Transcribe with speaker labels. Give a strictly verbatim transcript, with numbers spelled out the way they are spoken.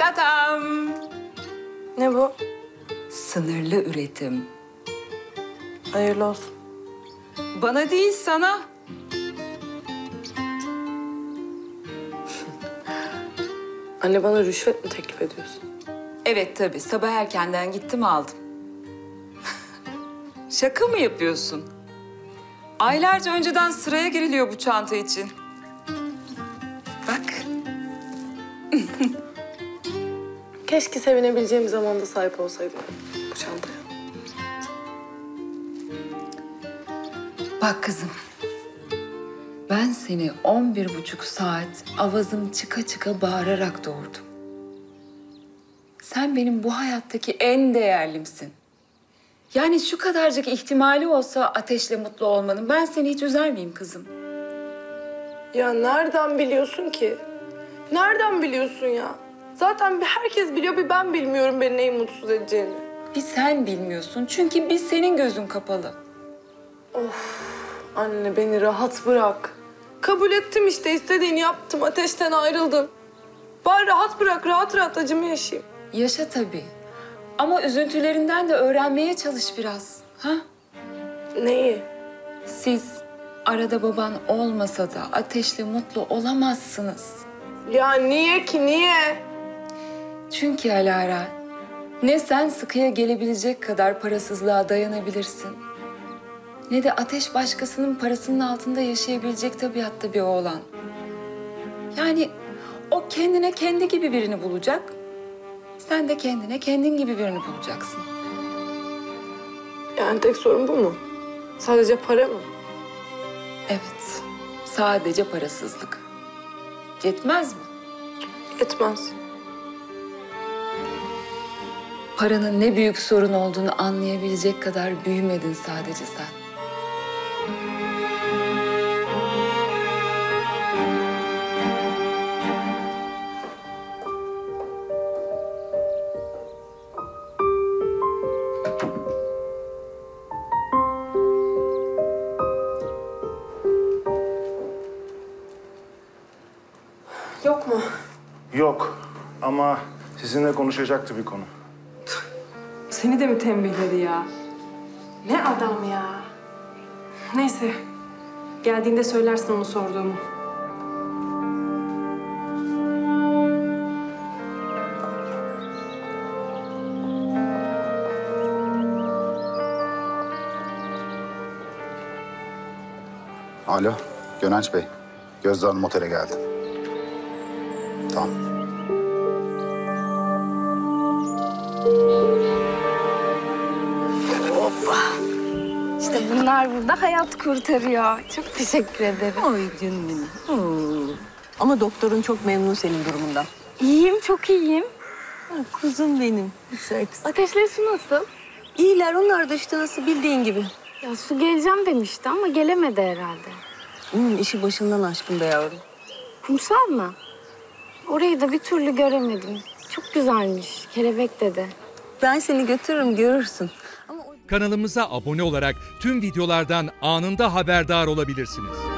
Speaker 1: Tadam!
Speaker 2: Ne bu?
Speaker 1: Sınırlı üretim.
Speaker 2: Hayırlı olsun.
Speaker 1: Bana değil, sana.
Speaker 2: Anne, bana rüşvet mi teklif ediyorsun?
Speaker 1: Evet tabii, sabah erkenden gittim aldım. Şaka mı yapıyorsun? Aylarca önceden sıraya giriliyor bu çanta için. Bak.
Speaker 2: Keşke sevinebileceğim zamanda sahip olsaydım bu çantaya.
Speaker 1: Bak kızım. Ben seni on bir buçuk saat avazım çıka çıka bağırarak doğurdum. Sen benim bu hayattaki en değerlimsin. Yani şu kadarcık ihtimali olsa Ateş'le mutlu olmanın, ben seni hiç üzer miyim kızım?
Speaker 2: Ya nereden biliyorsun ki? Nereden biliyorsun ya? Zaten bir herkes biliyor, bir ben bilmiyorum beni neyi mutsuz edeceğini.
Speaker 1: Bir sen bilmiyorsun çünkü bir senin gözün kapalı.
Speaker 2: Of anne, beni rahat bırak. Kabul ettim işte, istediğini yaptım, Ateş'ten ayrıldım. Bari rahat bırak, rahat rahat acımı yaşayayım.
Speaker 1: Yaşa tabii. Ama üzüntülerinden de öğrenmeye çalış biraz. Ha?
Speaker 2: Neyi?
Speaker 1: Siz arada baban olmasa da Ateş'le mutlu olamazsınız.
Speaker 2: Ya niye ki, niye?
Speaker 1: Çünkü Alara, ne sen sıkıya gelebilecek kadar parasızlığa dayanabilirsin, ne de Ateş başkasının parasının altında yaşayabilecek tabiatta bir oğlan. Yani o kendine kendi gibi birini bulacak, sen de kendine kendin gibi birini bulacaksın.
Speaker 2: Yani tek sorun bu mu? Sadece para mı?
Speaker 1: Evet, sadece parasızlık. Yetmez mi?
Speaker 2: Yetmez.
Speaker 1: Paranın ne büyük sorun olduğunu anlayabilecek kadar büyümedin sadece sen.
Speaker 2: Yok mu?
Speaker 3: Yok ama sizinle konuşacaktı bir konu.
Speaker 2: Seni de mi tembihledi ya? Ne adam ya? Neyse. Geldiğinde söylersin onu sorduğumu.
Speaker 4: Alo, Gönenç Bey. Gözde Hanım otele geldi. Tamam.
Speaker 5: Hoppa. İşte bunlar burada hayat kurtarıyor. Çok teşekkür ederim.
Speaker 6: Oy canım benim. Oo. Ama doktorun çok memnun senin durumundan.
Speaker 5: İyiyim, çok iyiyim.
Speaker 6: Ha, kuzum benim. Güzel kız.
Speaker 5: Ateşle su nasıl?
Speaker 6: İyiler, onlar da işte nasıl bildiğin gibi.
Speaker 5: Ya su geleceğim demişti ama gelemedi herhalde.
Speaker 6: Onun işi başından aşkın be yavrum.
Speaker 5: Kumsal mı? Orayı da bir türlü göremedim. Çok güzelmiş. Kelebek dedi.
Speaker 6: Ben seni götürürüm, görürsün. Ama o...
Speaker 7: Kanalımıza abone olarak tüm videolardan anında haberdar olabilirsiniz.